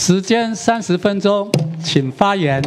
时间30分钟，请发言。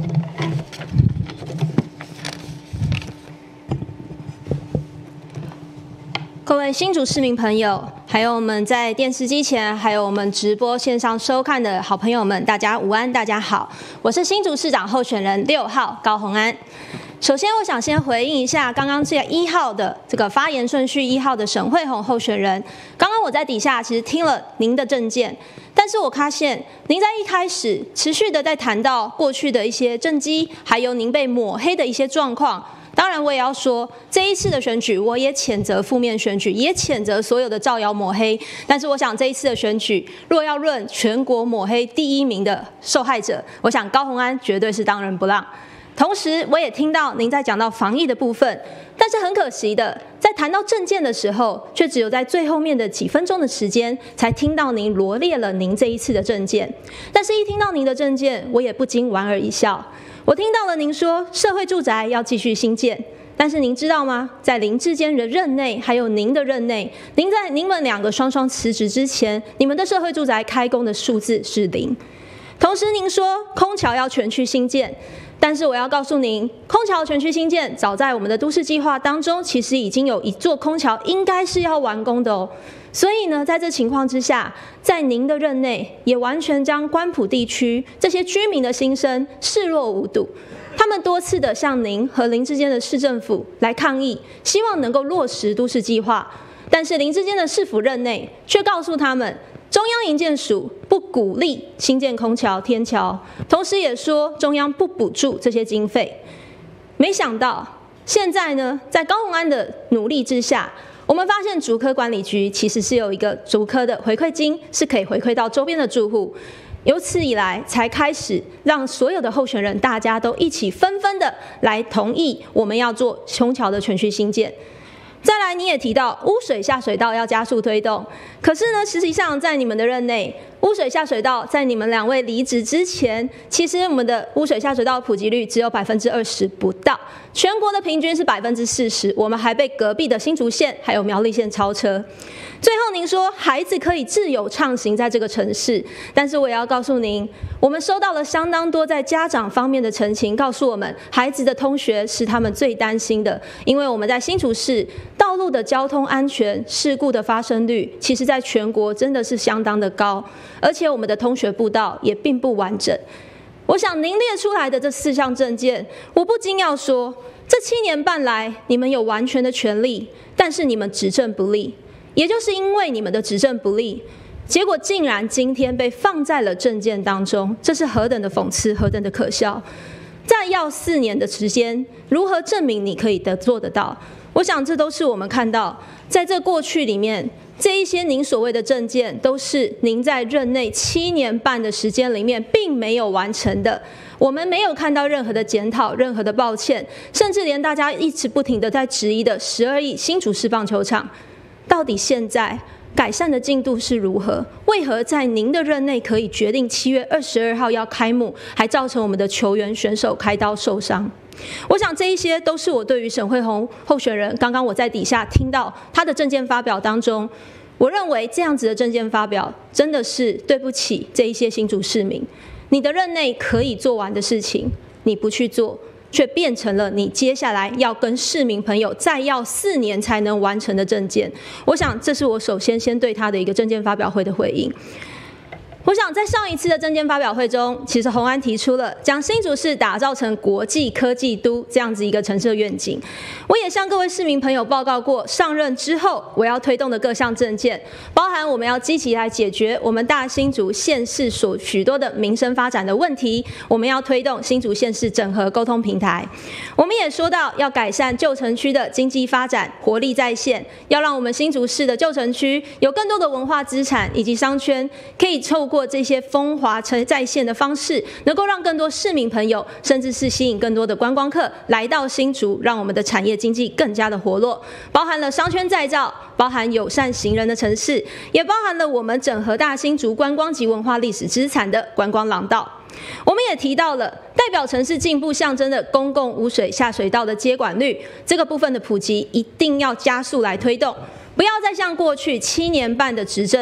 各位新竹市民朋友，还有我们在电视机前，还有我们直播线上收看的好朋友们，大家午安，大家好，我是新竹市长候选人6号高虹安。首先，我想先回应一下刚刚这1号的这个发言顺序，1号的沈慧虹候选人。刚刚我在底下其实听了您的政见，但是我发现您在一开始持续的在谈到过去的一些政绩，还有您被抹黑的一些状况。当然，我也要说，这一次的选举，我也谴责负面选举，也谴责所有的造谣抹黑。但是，我想这一次的选举，若要论全国抹黑第1名的受害者，我想高虹安绝对是当仁不让。同时，我也听到您在讲到防疫的部分，但是很可惜的，在谈到政见的时候，却只有在最后面的几分钟的时间，才听到您罗列了您这一次的政见。但是，一听到您的政见，我也不禁莞尔一笑。我听到了您说社会住宅要继续兴建，但是您知道吗？在林智坚的任内，还有您的任内，你们2个双双辞职之前，你们的社会住宅开工的数字是0。同时，您说空桥要全区兴建。但是我要告诉您，空桥全区兴建，早在我们的都市计划当中，其实已经有1座空桥应该是要完工的哦。所以呢，在这情况之下，在您的任内，也完全将关埔地区这些居民的心声视若无睹。他们多次的向您和林智坚的市政府来抗议，希望能够落实都市计划。但是林智坚的市府任内却告诉他们，中央营建署不鼓励新建空桥、天桥，同时也说中央不补助这些经费。没想到现在呢，在高虹安的努力之下，我们发现竹科管理局其实是有一个竹科的回馈金，是可以回馈到周边的住户。由此以来，才开始让所有的候选人大家都一起纷纷的来同意我们要做空桥的全区兴建。再来，你也提到污水下水道要加速推动，可是呢，实际上在你们的任内，污水下水道在你们2位离职之前，其实我们的污水下水道普及率只有20%不到，全国的平均是40%，我们还被隔壁的新竹县还有苗栗县超车。最后您说孩子可以自由畅行在这个城市，但是我也要告诉您，我们收到了相当多在家长方面的陈情，告诉我们孩子的通学是他们最担心的，因为我们在新竹市道路的交通安全事故的发生率，其实在全国真的是相当的高，而且我们的通学步道也并不完整。我想您列出来的这4项政见，我不禁要说，这7年半来，你们有完全的权利，但是你们执政不力。也就是因为你们的执政不力，结果竟然今天被放在了政见当中，这是何等的讽刺，何等的可笑！再要4年的时间，如何证明你可以做得到？我想这都是我们看到，在这过去里面，这一些您所谓的政见，都是您在任内7年半的时间里面并没有完成的。我们没有看到任何的检讨，任何的抱歉，甚至连大家一直不停的在质疑的12亿新竹市棒球场。到底现在改善的进度是如何？为何在您的任内可以决定7月22号要开幕，还造成我们的球员选手开刀受伤？我想这一些都是我对于沈慧虹候选人，刚刚我在底下听到他的政见发表当中，我认为这样子的政见发表真的是对不起这一些新竹市民。你的任内可以做完的事情，你不去做，却变成了你接下来要跟市民朋友再要4年才能完成的政见。我想这是我首先对他的一个政见发表会的回应。我想在上一次的政见发表会中，其实虹安提出了将新竹市打造成国际科技都这样子一个城市的愿景。我也向各位市民朋友报告过，上任之后我要推动的各项政见，包含我们要积极来解决我们大新竹县市所许多的民生发展的问题，我们要推动新竹县市整合沟通平台。我们也说到要改善旧城区的经济发展，活力再现，要让我们新竹市的旧城区有更多的文化资产以及商圈，可以透过这些风华再现的方式，能够让更多市民朋友，甚至是吸引更多的观光客来到新竹，让我们的产业经济更加的活络，包含了商圈再造，包含友善行人的城市，也包含了我们整合大新竹观光及文化历史资产的观光廊道。我们也提到了代表城市进步象征的公共污水下水道的接管率，这个部分的普及一定要加速来推动，不要再像过去7年半的执政，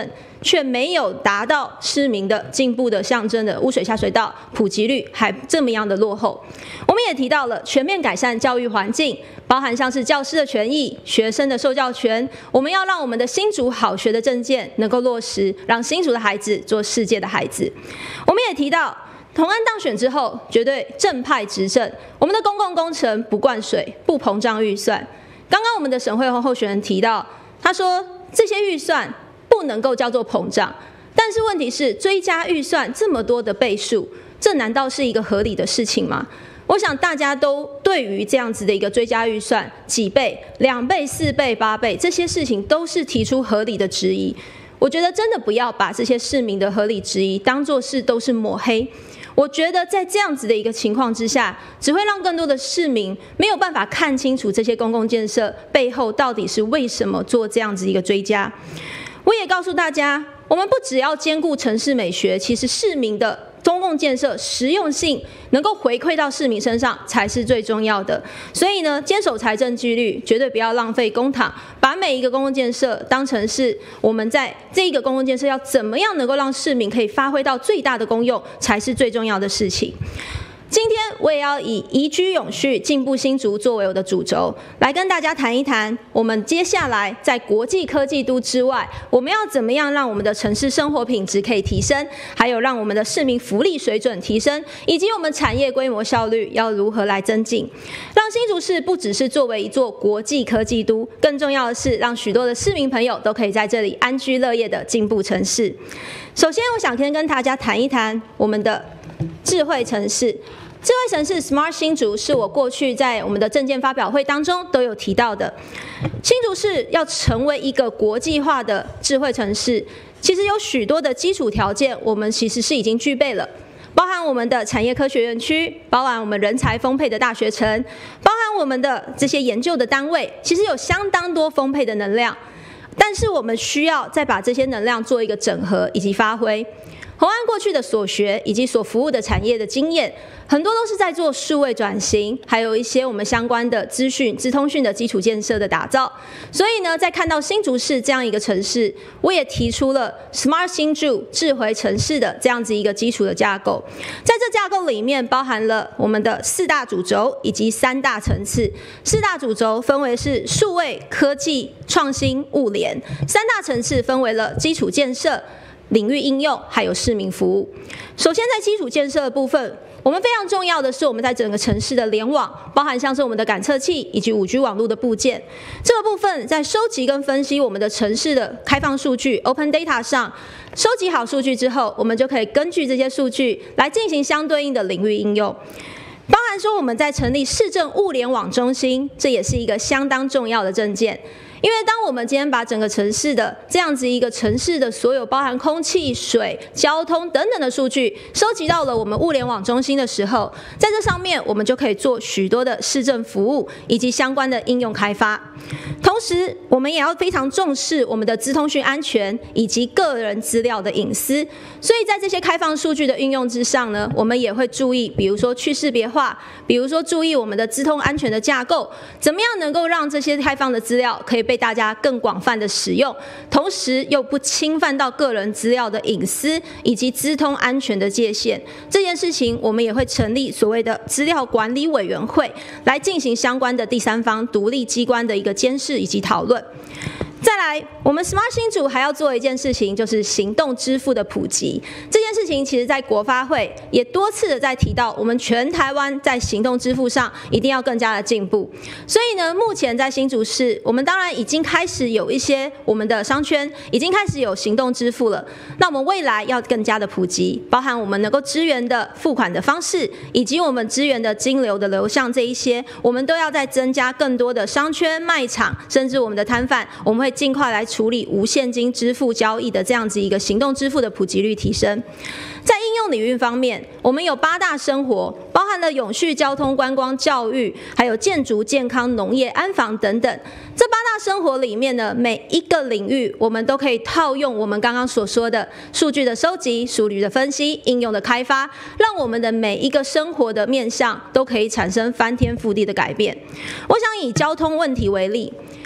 却没有达到市民的进步的象征的污水下水道普及率还这么样的落后。我们也提到了全面改善教育环境，包含像是教师的权益、学生的受教权，我们要让我们的新竹好学的政见能够落实，让新竹的孩子做世界的孩子。我们也提到同安当选之后，绝对正派执政，我们的公共工程不灌水、不膨胀预算。刚刚我们的沈慧虹候选人提到，他说这些预算不能够叫做膨胀，但是问题是追加预算这么多的倍数，这难道是一个合理的事情吗？我想大家都对于这样子的一个追加预算几倍、2倍、4倍、8倍这些事情都是提出合理的质疑。我觉得真的不要把这些市民的合理质疑当作是都是抹黑。我觉得在这样子的一个情况之下，只会让更多的市民没有办法看清楚这些公共建设背后到底是为什么做这样子一个追加。我也告诉大家，我们不只要兼顾城市美学，其实市民的公共建设实用性能够回馈到市民身上才是最重要的。所以呢，坚守财政纪律，绝对不要浪费公帑，把每一个公共建设当成是我们在这一个公共建设要怎么样能够让市民可以发挥到最大的功用，才是最重要的事情。今天我也要以宜居永续、进步新竹作为我的主轴，来跟大家谈一谈，我们接下来在国际科技都之外，我们要怎么样让我们的城市生活品质可以提升，还有让我们的市民福利水准提升，以及我们产业规模效率要如何来增进，让新竹市不只是作为一座国际科技都，更重要的是让许多的市民朋友都可以在这里安居乐业的进步城市。首先，我想先跟大家谈一谈我们的智慧城市。智慧城市 Smart 新竹是我过去在我们的政见发表会当中都有提到的。新竹市要成为一个国际化的智慧城市，其实有许多的基础条件，我们其实是已经具备了，包含我们的产业科学园区，包含我们人才丰沛的大学城，包含我们的这些研究的单位，其实有相当多丰沛的能量，但是我们需要再把这些能量做一个整合以及发挥。宏安过去的所学以及所服务的产业的经验，很多都是在做数位转型，还有一些我们相关的资通讯的基础建设的打造。所以呢，在看到新竹市这样一个城市，我也提出了 Smart 新竹智慧城市的这样子一个基础的架构。在这架构里面，包含了我们的4大主轴以及3大层次。4大主轴分为是数位、科技、创新、物联；3大层次分为了基础建设、领域应用还有市民服务。首先在基础建设的部分，我们非常重要的是我们在整个城市的联网，包含像是我们的感测器以及5G 网络的部件。这个部分在收集跟分析我们的城市的开放数据 Open Data 上，收集好数据之后，我们就可以根据这些数据来进行相对应的领域应用。包含说我们在成立市政物联网中心，这也是一个相当重要的政见。因为当我们今天把整个城市的这样子一个城市的所有包含空气、水、交通等等的数据收集到了我们物联网中心的时候，在这上面我们就可以做许多的市政服务以及相关的应用开发。同时，我们也要非常重视我们的资通讯安全以及个人资料的隐私。所以在这些开放数据的运用之上呢，我们也会注意，比如说去识别化，比如说注意我们的资通安全的架构，怎么样能够让这些开放的资料可以被大家更广泛的使用，同时又不侵犯到个人资料的隐私以及资通安全的界限。这件事情我们也会成立所谓的资料管理委员会，来进行相关的第三方独立机关的一个监视以及讨论。再来，我们 Smart 新竹还要做一件事情，就是行动支付的普及。这件事情其实在国发会也多次的在提到，我们全台湾在行动支付上一定要更加的进步。所以呢，目前在新竹市，我们当然已经开始有一些我们的商圈已经开始有行动支付了。那我们未来要更加的普及，包含我们能够支援的付款的方式，以及我们支援的金流的流向这一些，我们都要再增加更多的商圈、卖场，甚至我们的摊贩，我们会尽快来处理无现金支付交易的这样子一个行动支付的普及率提升。在应用领域方面，我们有8大生活，包含了永续、交通、观光、教育，还有建筑、健康、农业、安防等等。这8大生活里面呢，每一个领域我们都可以套用我们刚刚所说的数据的收集、数据的分析、应用的开发，让我们的每一个生活的面向都可以产生翻天覆地的改变。我想以交通问题为例，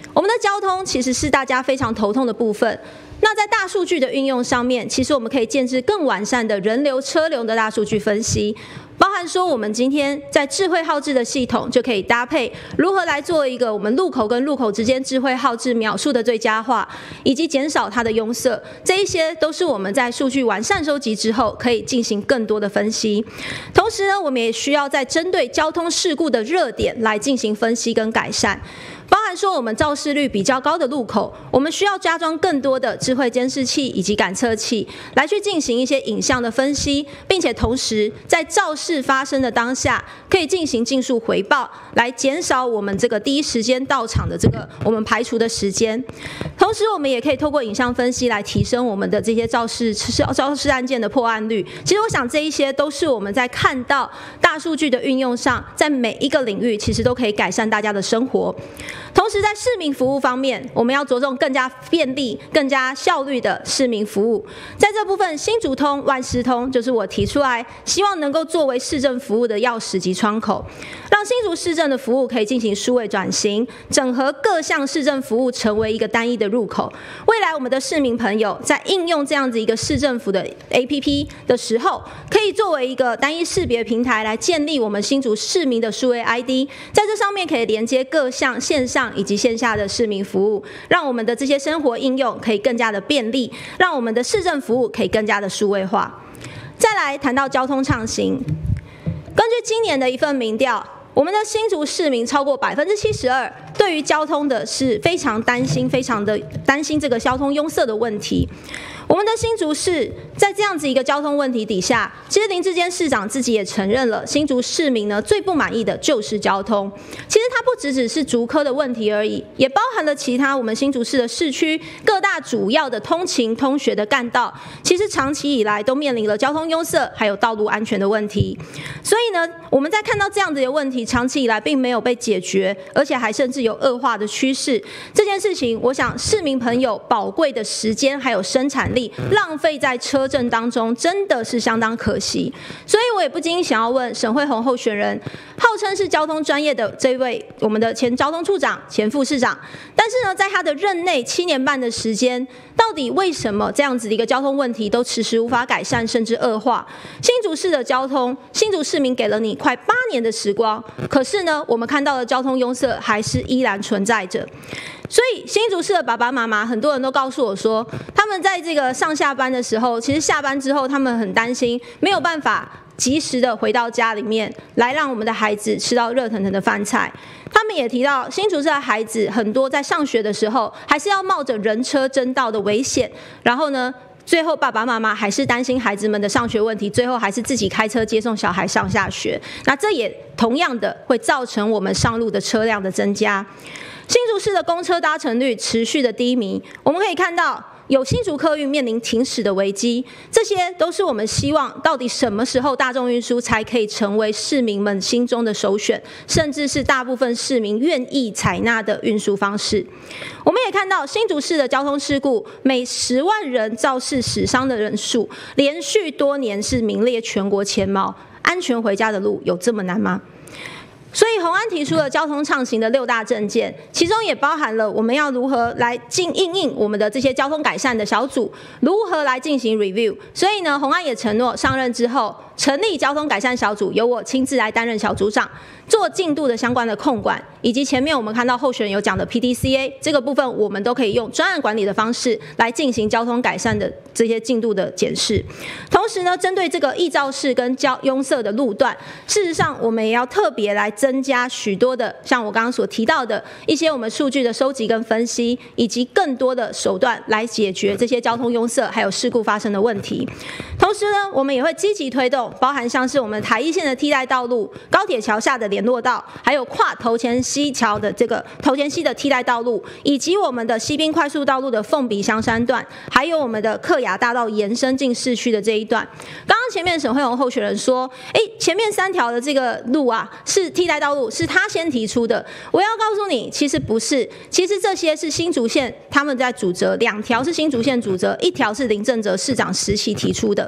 我们的交通其实是大家非常头痛的部分。那在大数据的运用上面，其实我们可以建置更完善的人流、车流的大数据分析，包含说我们今天在智慧号志的系统就可以搭配如何来做一个我们路口跟路口之间智慧号志秒数的最佳化，以及减少它的拥塞，这一些都是我们在数据完善收集之后可以进行更多的分析。同时呢，我们也需要在针对交通事故的热点来进行分析跟改善。包含说我们肇事率比较高的路口，我们需要加装更多的智慧监视器以及感测器，来去进行一些影像的分析，并且同时在肇事发生的当下，可以进行尽速回报，来减少我们这个第一时间到场的这个我们排除的时间。同时，我们也可以透过影像分析来提升我们的这些肇事案件的破案率。其实我想这一些都是我们在看到大数据的运用上，在每一个领域其实都可以改善大家的生活。同时，在市民服务方面，我们要着重更加便利、更加效率的市民服务。在这部分，新竹通、万事通就是我提出来，希望能够作为市政服务的钥匙及窗口，让新竹市政的服务可以进行数位转型，整合各项市政服务成为一个单一的入口。未来我们的市民朋友在应用这样子一个市政府的 APP 的时候，可以作为一个单一识别平台来建立我们新竹市民的数位 ID， 在这上面可以连接各项线上以及线下的市民服务，让我们的这些生活应用可以更加的便利，让我们的市政服务可以更加的数位化。再来谈到交通畅行，根据今年的一份民调，我们的新竹市民超过72%对于交通的是非常担心这个交通拥塞的问题。我们的新竹市在这样子一个交通问题底下，其实林智坚市长自己也承认了，新竹市民呢最不满意的就是交通。其实它不只是竹科的问题而已，也包含了其他我们新竹市的市区各大主要的通勤通学的干道，其实长期以来都面临了交通拥塞还有道路安全的问题。所以呢，我们在看到这样子的问题长期以来并没有被解决，而且还甚至有恶化的趋势，这件事情我想市民朋友宝贵的时间还有生产力浪费在车阵当中，真的是相当可惜。所以我也不禁想要问沈慧虹候选人，号称是交通专业的这位我们的前交通处长、前副市长，但是呢，在他的任内7年半的时间，到底为什么这样子的一个交通问题都迟迟无法改善，甚至恶化？新竹市的交通，新竹市民给了你快8年的时光，可是呢，我们看到的交通拥塞还是依然存在着。所以新竹市的爸爸妈妈，很多人都告诉我说，他们在这个上下班的时候，其实下班之后，他们很担心没有办法及时的回到家里面来让我们的孩子吃到热腾腾的饭菜。他们也提到，新竹市的孩子很多在上学的时候，还是要冒着人车争道的危险，然后呢，最后爸爸妈妈还是担心孩子们的上学问题，最后还是自己开车接送小孩上下学。那这也同样的会造成我们上路的车辆的增加。新竹市的公车搭乘率持续的低迷，我们可以看到有新竹客运面临停驶的危机，这些都是我们希望到底什么时候大众运输才可以成为市民们心中的首选，甚至是大部分市民愿意采纳的运输方式。我们也看到新竹市的交通事故，每10万人肇事死伤的人数，连续多年是名列全国前茅。安全回家的路有这么难吗？所以虹安提出了交通畅行的6大政见，其中也包含了我们要如何来应应我们的这些交通改善的小组，如何来进行 review。所以呢，虹安也承诺上任之后成立交通改善小组，由我亲自来担任小组长，做进度的相关的控管，以及前面我们看到候选人有讲的 PDCA 这个部分，我们都可以用专案管理的方式来进行交通改善的这些进度的检视。同时呢，针对这个易肇事跟拥塞的路段，事实上我们也要特别来增加许多的像我刚刚所提到的一些我们数据的收集跟分析，以及更多的手段来解决这些交通拥塞还有事故发生的问题。同时呢，我们也会积极推动包含像是我们台一线的替代道路、高铁桥下的联络道，还有跨头前溪桥的这个头前溪的替代道路，以及我们的西滨快速道路的凤鼻香山段，还有我们的客雅大道延伸进市区的这一段。刚刚前面沈慧虹候选人说，前面3条的这个路啊是替代道路，是他先提出的。我要告诉你，其实不是，其实这些是新竹县他们在主责，2条是新竹县主责，1条是林正哲市长时期提出的。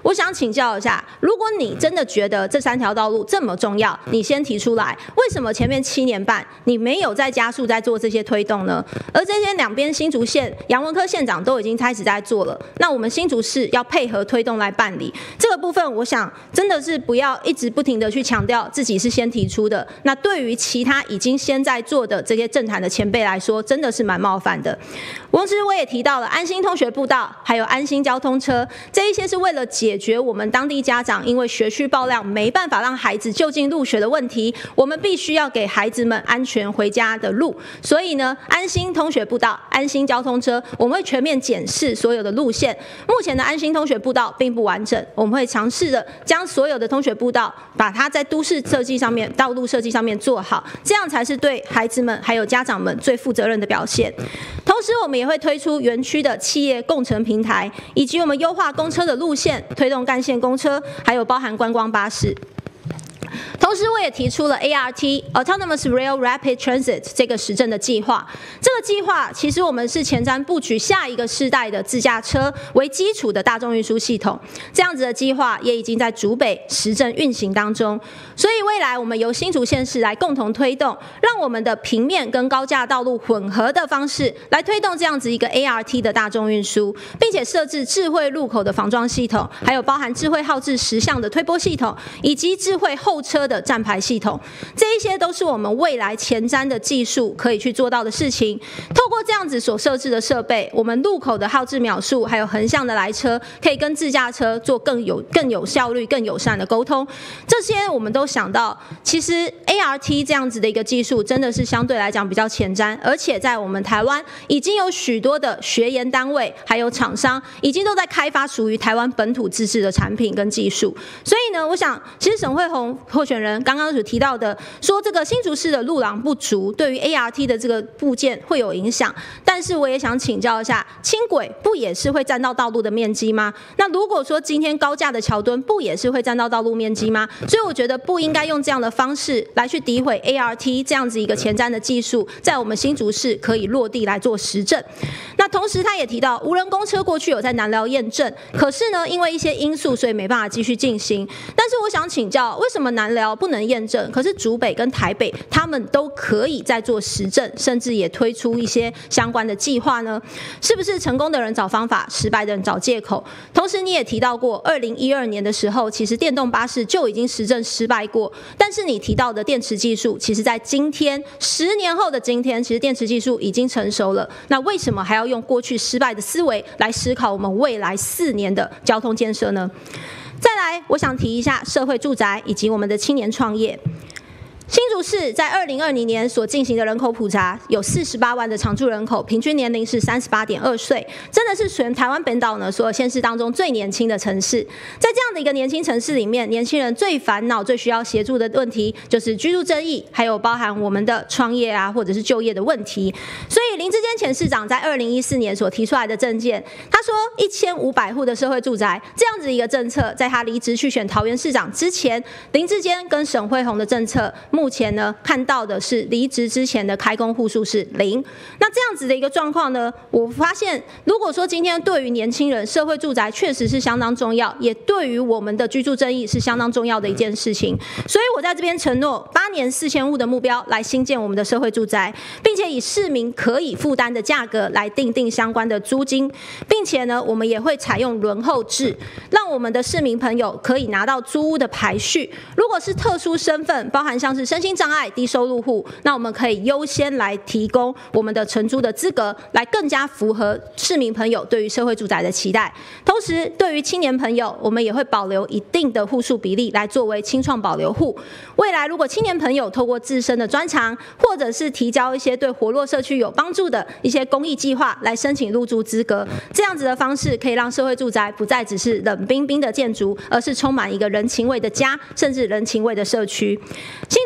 我想请教一下，如果你真的觉得这3条道路这么重要，你先提出来，为什么前面7年半你没有在加速在做这些推动呢？而这些两边新竹县、杨文科县长都已经开始在做了，那我们新竹市要配合推动来办理这个部分，我想真的是不要一直不停的去强调自己是先提出的。那对于其他已经先在做的这些政坛的前辈来说，真的是蛮冒犯的。同时我也提到了安心通学步道，还有安心交通车，这一些是为了解决我们当地家长因为学区爆量没办法让孩子就近入学的问题，我们必须要给孩子们安全回家的路。所以呢，安心通学步道、安心交通车，我们会全面检视所有的路线。目前的安心通学步道并不完整，我们会尝试的将所有的通学步道，把它在都市设计上面、道路设计上面做好，这样才是对孩子们还有家长们最负责任的表现。同时，我们也会推出园区的企业共乘平台，以及我们优化公车的路线，推动干线公车，还有包含观光巴士。同时，我也提出了 ART Autonomous Rail Rapid Transit 这个实证的计划。这个计划其实我们是前瞻布局下一个世代的自驾车为基础的大众运输系统，这样子的计划也已经在竹北实证运行当中。所以未来我们由新竹县市来共同推动，让我们的平面跟高架道路混合的方式来推动这样子一个 ART 的大众运输，并且设置智慧路口的防撞系统，还有包含智慧号志10项的推播系统，以及智慧候车的站牌系统，这一些都是我们未来前瞻的技术可以去做到的事情。透过这样子所设置的设备，我们路口的号志秒数还有横向的来车，可以跟自驾车做更有效率、更友善的沟通。这些我们都想到，其实 ART 这样子的一个技术，真的是相对来讲比较前瞻，而且在我们台湾已经有许多的学研单位还有厂商，已经都在开发属于台湾本土自制的产品跟技术。所以呢，我想其实沈慧虹候选人刚刚所提到的，说这个新竹市的路廊不足，对于 ART 的这个部件会有影响。但是我也想请教一下，轻轨不也是会占到道路的面积吗？那如果说今天高架的桥墩不也是会占到道路面积吗？所以我觉得不应该用这样的方式来去诋毁 ART 这样子一个前瞻的技术，在我们新竹市可以落地来做实证。那同时他也提到，无人公车过去有在南寮验证，可是呢，因为一些因素，所以没办法继续进行。但是我想请教，为什么南寮不能验证，可是竹北跟台北他们都可以在做实证，甚至也推出一些相关的计划呢？是不是成功的人找方法，失败的人找借口？同时你也提到过2012年的时候，其实电动巴士就已经实证失败过，但是你提到的电池技术，其实在今天10年后的今天，其实电池技术已经成熟了。那为什么还要用过去失败的思维来思考我们未来4年的交通建设呢？再来，我想提一下社会住宅以及我们的青年创业。新竹市在2020年所进行的人口普查，有48万的常住人口，平均年龄是38.2岁，真的是全台湾本岛呢所有县市当中最年轻的城市。在这样的一个年轻城市里面，年轻人最烦恼、最需要协助的问题，就是居住正义，还有包含我们的创业啊，或者是就业的问题。所以林智坚前市长在2014年所提出来的政见，他说1500户的社会住宅这样子一个政策，在他离职去选桃园市长之前，林智坚跟沈慧虹的政策，目前呢看到的是离职之前的开工户数是0。那这样子的一个状况呢，我发现如果说今天对于年轻人社会住宅确实是相当重要，也对于我们的居住正义是相当重要的一件事情。所以我在这边承诺8年4000户的目标来新建我们的社会住宅，并且以市民可以负担的价格来订定相关的租金，并且呢我们也会采用轮候制，让我们的市民朋友可以拿到租屋的排序。如果是特殊身份，包含像是身心障碍、低收入户，那我们可以优先来提供我们的承租的资格，来更加符合市民朋友对于社会住宅的期待。同时，对于青年朋友，我们也会保留一定的户数比例来作为青创保留户。未来如果青年朋友透过自身的专长，或者是提交一些对活络社区有帮助的一些公益计划来申请入住资格，这样子的方式可以让社会住宅不再只是冷冰冰的建筑，而是充满一个人情味的家，甚至人情味的社区。新竹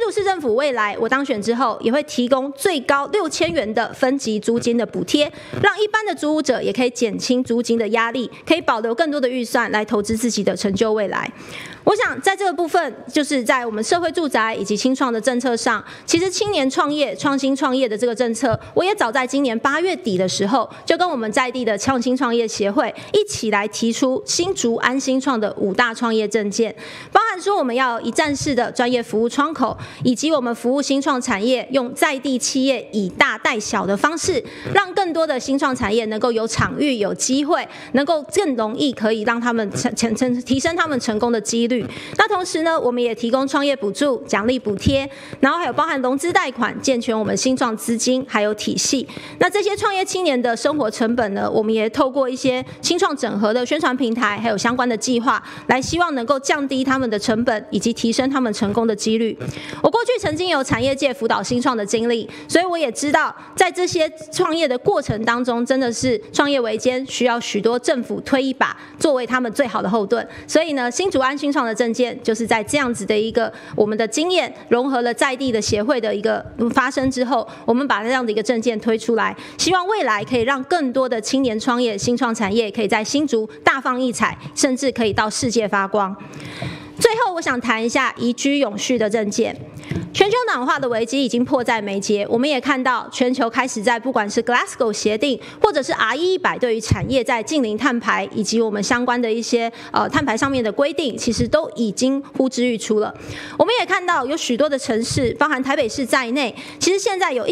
竹市政府未来我当选之后，也会提供最高6000元的分级租金的补贴，让一般的租屋者也可以减轻租金的压力，可以保留更多的预算来投资自己的成就未来。我想在这个部分，就是在我们社会住宅以及青创的政策上，其实青年创业、创新创业的这个政策，我也早在今年8月底的时候，就跟我们在地的创新创业协会一起来提出新竹安新创的5大创业政见，包含说我们要一站式的专业服务窗口，以及我们服务新创产业，用在地企业以大带小的方式，让更多的新创产业能够有场域、有机会，能够更容易可以让他们提升他们成功的几率。那同时呢，我们也提供创业补助、奖励补贴，然后还有包含融资贷款，健全我们新创资金还有体系。那这些创业青年的生活成本呢，我们也透过一些新创整合的宣传平台，还有相关的计划，来希望能够降低他们的成本，以及提升他们成功的几率。我过去曾经有产业界辅导新创的经历，所以我也知道，在这些创业的过程当中，真的是创业维艰，需要许多政府推一把，作为他们最好的后盾。所以呢，新竹安新创的政见就是在这样子的一个我们的经验融合了在地的协会的一个发生之后，我们把这样的一个政见推出来，希望未来可以让更多的青年创业、新创产业可以在新竹大放异彩，甚至可以到世界发光。最后，我想谈一下宜居永续的政见。全球暖化的危机已经迫在眉睫，我们也看到全球开始在不管是 Glasgow 协定，或者是 RE100 对于产业在净零碳排以及我们相关的一些碳排上面的规定，其实都已经呼之欲出了。我们也看到有许多的城市，包含台北市在内，其实现在有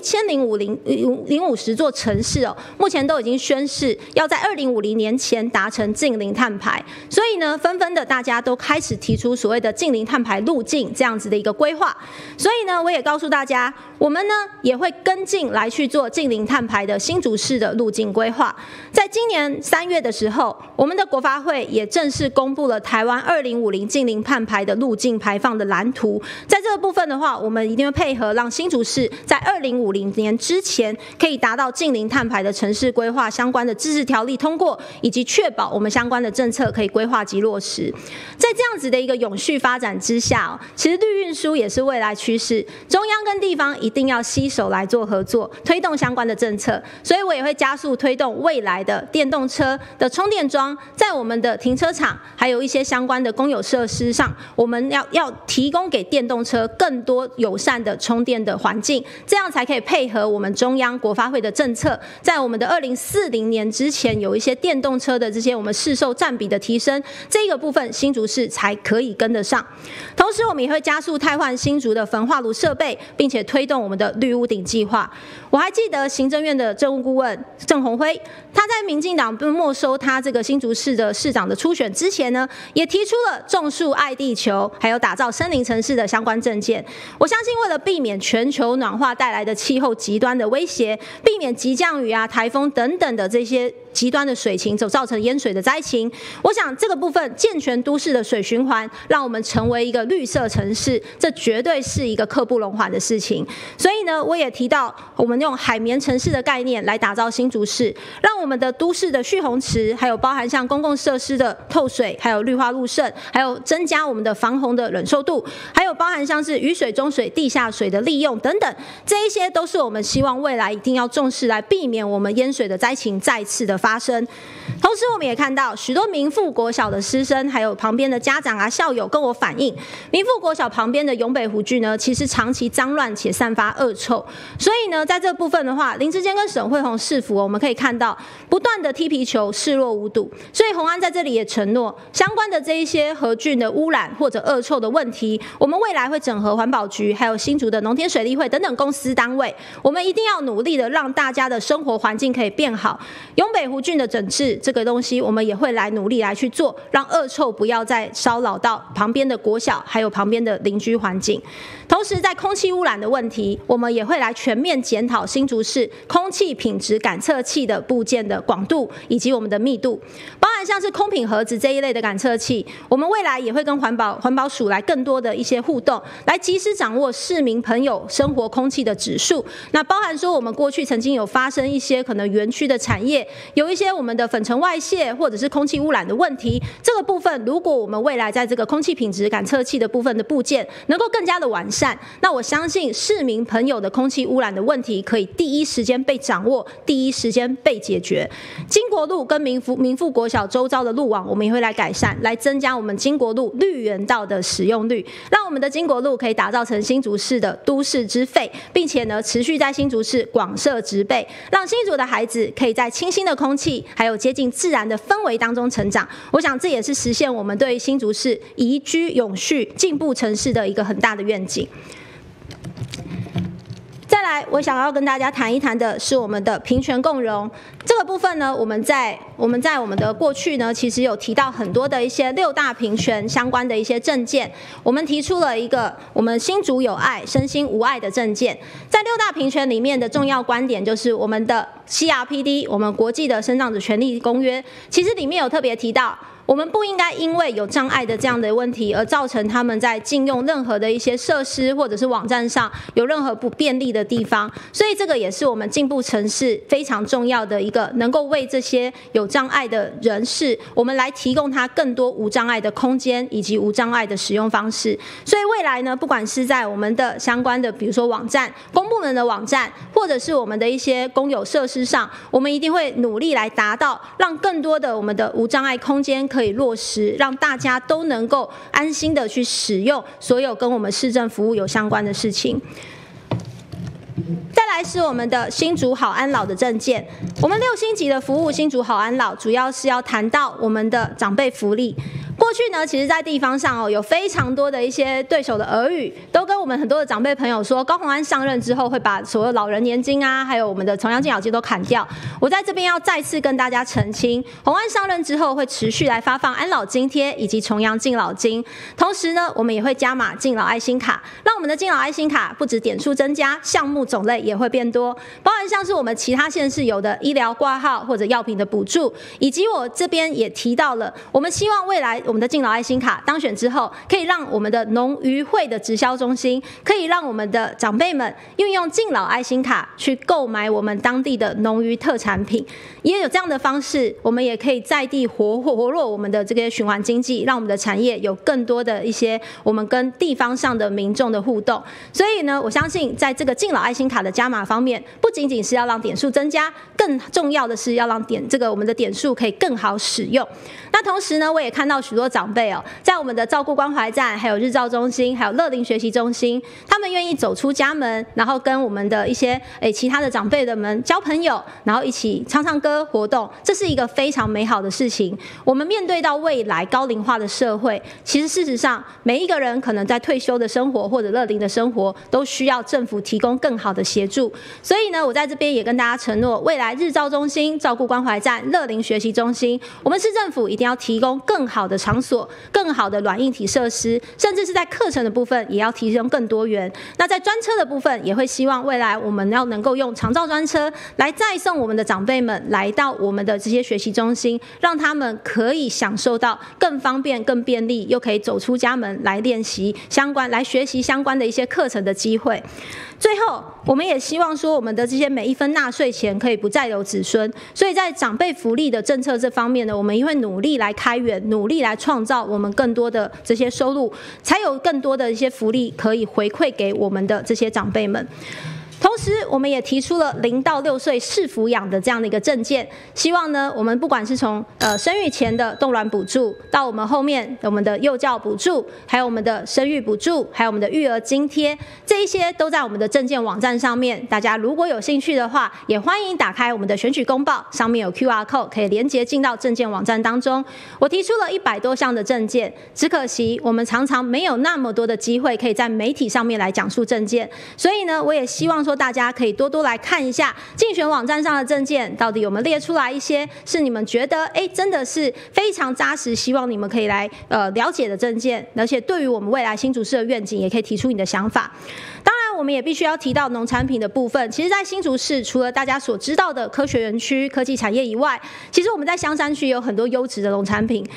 1050座城市目前都已经宣示要在2050年前达成净零碳排。所以呢，纷纷的大家都开始提出所谓的净零碳排路径这样子的一个规划。所以呢，我也告诉大家，我们呢也会跟进来去做净零碳排的新竹市的路径规划。在今年3月的时候，我们的国发会也正式公布了台湾2050净零碳排的路径排放的蓝图。在这个部分的话，我们一定会配合，让新竹市在2050年之前可以达到净零碳排的城市规划相关的自治条例通过，以及确保我们相关的政策可以规划及落实。在这样子的一个永续发展之下，其实绿运输也是未来趋势，中央跟地方一定要携手来做合作，推动相关的政策。所以我也会加速推动未来的电动车的充电桩，在我们的停车场还有一些相关的公有设施上，我们要提供给电动车更多友善的充电的环境，这样才可以配合我们中央国发会的政策，在我们的2040年之前有一些电动车的这些我们市售占比的提升，这个部分新竹市才可以跟得上。同时我们也会加速汰换新竹的焚化炉设备，并且推动我们的绿屋顶计划。我还记得行政院的政务顾问郑鸿辉，他在民进党没收他这个新竹市的市长的初选之前呢，也提出了种树爱地球，还有打造森林城市的相关政见。我相信为了避免全球暖化带来的气候极端的威胁，避免急降雨啊、台风等等的这些极端的水情所造成淹水的灾情，我想这个部分健全都市的水循环，让我们成为一个绿色城市，这绝对是一个刻不容缓的事情。所以呢，我也提到我们用海绵城市的概念来打造新竹市，让我们的都市的蓄洪池，还有包含像公共设施的透水，还有绿化路渗，还有增加我们的防洪的忍受度，还有包含像是雨水、中水、地下水的利用等等，这一些都是我们希望未来一定要重视，来避免我们淹水的灾情再次的发生。同时我们也看到许多民附国小的师生，还有旁边的家长啊、校友跟我反映，民附国小旁边的永北湖聚呢，其实长期脏乱且散发恶臭。所以呢，在这部分的话，林智坚跟沈惠宏市府，我们可以看到不断的踢皮球，视若无睹。所以宏安在这里也承诺，相关的这一些河郡的污染或者恶臭的问题，我们未来会整合环保局，还有新竹的农田水利会等等公司单位，我们一定要努力的让大家的生活环境可以变好。永北湖郡的整治这个东西，我们也会来努力来去做，让恶臭不要再骚扰到旁边的国小，还有旁边的邻居环境。同时，在空气污染的问题，我们也会来全面检讨新竹市空气品质感测器的部件的广度以及我们的密度，包含像是空品盒子这一类的感测器，我们未来也会跟环保署来更多的一些互动，来及时掌握市民朋友生活空气的指数。那包含说，我们过去曾经有发生一些可能园区的产业，有一些我们的粉尘尘外泄或者是空气污染的问题。这个部分，如果我们未来在这个空气品质感测器的部分的部件能够更加的完善，那我相信市民朋友的空气污染的问题可以第一时间被掌握，第一时间被解决。经国路跟民富国小周遭的路网，我们也会来改善，来增加我们经国路绿园道的使用率，让我们的经国路可以打造成新竹市的都市之肺，并且呢持续在新竹市广设植被，让新竹的孩子可以在清新的空气还有接近自然的氛围当中成长。我想这也是实现我们对新竹市宜居永续进步城市的一个很大的愿景。再来，我想要跟大家谈一谈的是我们的平权共融这个部分呢。我们在我们的过去呢，其实有提到很多的一些6大平权相关的一些政见。我们提出了一个我们新竹有爱，身心无碍的政见。在6大平权里面的重要观点就是我们的 CRPD， 我们国际的生长者权利公约，其实里面有特别提到，我们不应该因为有障碍的这样的问题而造成他们在禁用任何的一些设施或者是网站上有任何不便利的地方，所以这个也是我们进步城市非常重要的一个，能够为这些有障碍的人士，我们来提供他更多无障碍的空间以及无障碍的使用方式。所以未来呢，不管是在我们的相关的，比如说网站、公部门的网站，或者是我们的一些公有设施上，我们一定会努力来达到，让更多的我们的无障碍空间可以落实，让大家都能够安心的去使用所有跟我们市政服务有相关的事情。再来是我们的新竹好安老的政见，我们6星级的服务新竹好安老，主要是要谈到我们的长辈福利。过去呢，其实在地方上有非常多的一些对手的耳语，都跟我们很多的长辈朋友说，高虹安上任之后会把所有老人年金啊，还有我们的重阳敬老金都砍掉。我在这边要再次跟大家澄清，虹安上任之后会持续来发放安老津贴以及重阳敬老金，同时呢，我们也会加码敬老爱心卡，让我们的敬老爱心卡不止点数增加，项目种类也会变多，包含像是我们其他县市有的医疗挂号或者药品的补助，以及我这边也提到了，我们希望未来我们的敬老爱心卡当选之后，可以让我们的农渔会的直销中心，可以让我们的长辈们运用敬老爱心卡去购买我们当地的农渔特产品，也有这样的方式，我们也可以在地活络我们的这个循环经济，让我们的产业有更多的一些我们跟地方上的民众的互动。所以呢，我相信在这个敬老爱心卡的加码方面，不仅仅是要让点数增加，更重要的是要让我们的点数可以更好使用。那同时呢，我也看到许多长辈在我们的照顾关怀站、还有日照中心、还有乐龄学习中心，他们愿意走出家门，然后跟我们的一些其他的长辈们交朋友，然后一起唱唱歌活动，这是一个非常美好的事情。我们面对到未来高龄化的社会，其实事实上每一个人可能在退休的生活或者乐龄的生活，都需要政府提供更好的协助。所以呢，我在这边也跟大家承诺，未来日照中心、照顾关怀站、乐龄学习中心，我们市政府一定要提供更好的场所、更好的软硬体设施，甚至是在课程的部分也要提供更多元。那在专车的部分，也会希望未来我们要能够用长照专车来载送我们的长辈们来到我们的这些学习中心，让他们可以享受到更方便、更便利，又可以走出家门来练习来学习相关的一些课程的机会。最后，我们也希望说，我们的这些每一分纳税钱可以不再留子孙，所以在长辈福利的政策这方面呢，我们也会努力来开源，努力来创造我们更多的这些收入，才有更多的一些福利可以回馈给我们的这些长辈们。同时，我们也提出了0到6岁适抚养的这样的一个政见，希望呢，我们不管是从生育前的冻卵补助，到我们后面我们的幼教补助，还有我们的生育补助，还有我们的育儿津贴，这一些都在我们的政见网站上面。大家如果有兴趣的话，也欢迎打开我们的选举公报，上面有 QR code 可以连结进到政见网站当中。我提出了100多项的政见，只可惜我们常常没有那么多的机会可以在媒体上面来讲述政见，所以呢，我也希望说大家可以多多来看一下竞选网站上的政见，到底有没有列出来一些是你们觉得真的是非常扎实，希望你们可以来了解的政见，而且对于我们未来新竹市的愿景，也可以提出你的想法。当然，我们也必须要提到农产品的部分。其实，在新竹市，除了大家所知道的科学园区、科技产业以外，其实我们在香山区有很多优质的农产品，包含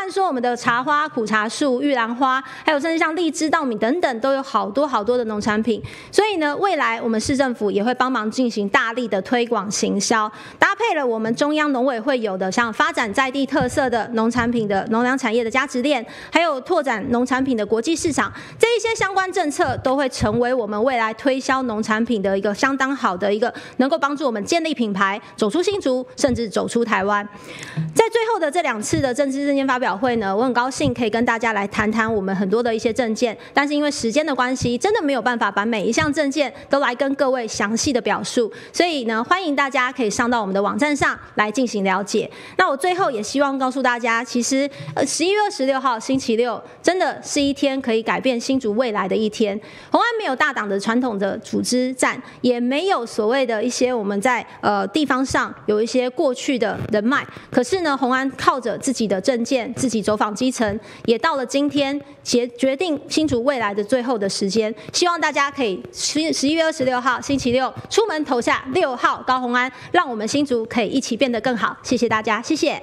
说我们的茶花、苦茶树、玉兰花，还有甚至像荔枝、稻米等等，都有好多的农产品。所以呢，未来我们市政府也会帮忙进行大力的推广行销，搭配了我们中央农委会有的像发展在地特色的农产品的农粮产业的价值链，还有拓展农产品的国际市场，这一些相关政策都会成为我们未来推销农产品的一个相当好的一个，能够帮助我们建立品牌，走出新竹，甚至走出台湾。在最后的这2次的政治政见发表会呢，我很高兴可以跟大家来谈谈我们很多的一些政见，但是因为时间的关系，真的没有办法把每一项政见都来跟各位详细的表述，所以呢，欢迎大家可以上到我们的网站上来进行了解。那我最后也希望告诉大家，其实11月26号星期六真的是一天可以改变新竹未来的一天。红安没有大党的传统的组织战，也没有所谓的一些我们在地方上有一些过去的人脉，可是呢，红安靠着自己的政见，自己走访基层，也到了今天决定新竹未来的最后的时间。希望大家可以11月26号星期六出门投下6号高虹安，让我们新竹可以一起变得更好。谢谢大家，谢谢。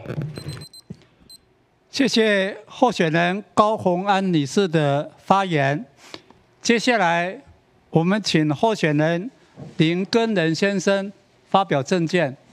谢谢候选人高虹安女士的发言。接下来，我们请候选人林耕仁先生发表政见。